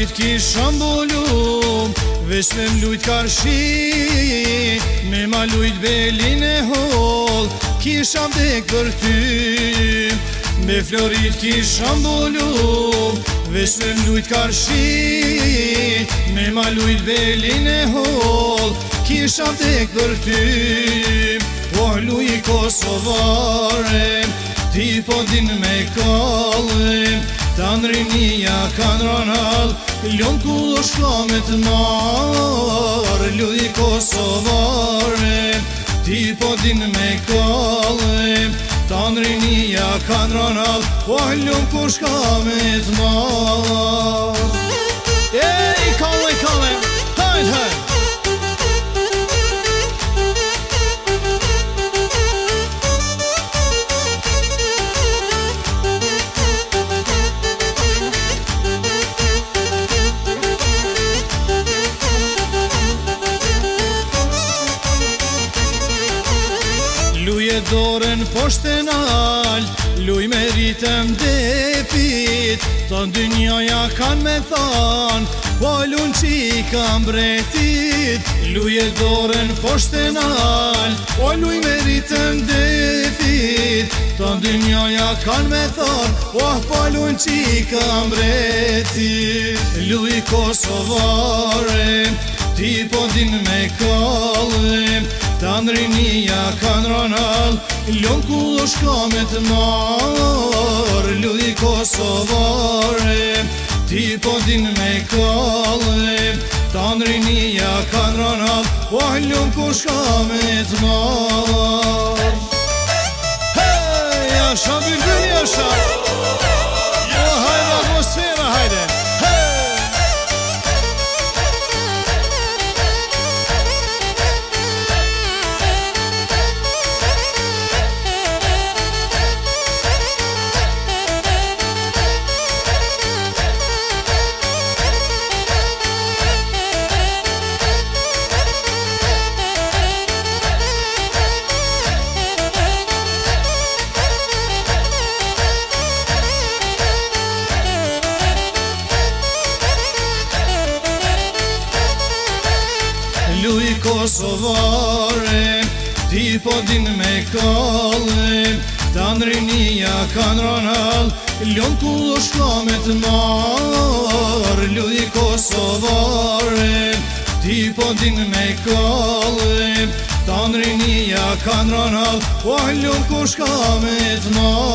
florit kisha mbolum, veç me m'lujt karshi, me ma lujt belin e hol, kisha vdek për ty. Me florit kisha mbolum, veç me m'lujt karshi, me ma lujt belin e hol, kisha vdek për ty. Oh luj kosovare, ti po din me kallem, ta nrinia kan ranal, ljon ku shkamet mar. Luj kosovare, ti po din me kallem, ta nrinia kan ranal, ljon ku shkamet mar. Ej, kalle, kalle, hajt, hajt. Luje dorën poshtë nal, luj me ritëm depit, ta dynjaja kan me than, po lun qika mbretit. Luje dorën poshtë nal, po luj me ritëm depit, ta dynjaja kan me than, po lun qika mbretit. Luj kosovare, ti po din me kallem, ta nrinia kan ranal, ljon ku shkamet mar. Luj kosovare, ti po din me kallem, ta nrinia kan ranal, ljon ku shkamet mar. Hey, jasha bülbül jasha, hajde atmosfera, hajde. Luj kosovare, ti po din me kallem, ta nrinia kan ranal, ljon ku shkamet mar. Luj kosovare, ti po din me kallem, ta nrinia kan ranal, ljon ku shkamet mar.